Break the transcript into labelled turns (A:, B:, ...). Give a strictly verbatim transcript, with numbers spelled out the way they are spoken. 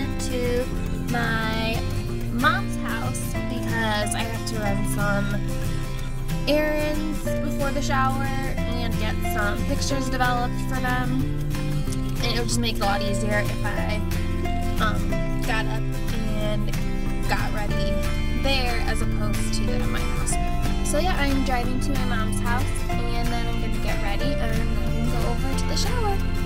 A: went to my mom's house because I have to run some errands before the shower and get some pictures developed for them. And it would just make it a lot easier if I um, got up and got ready there as opposed to at my house. So yeah, I'm driving to my mom's house and then I'm going to get ready and I'm going to go over to the shower.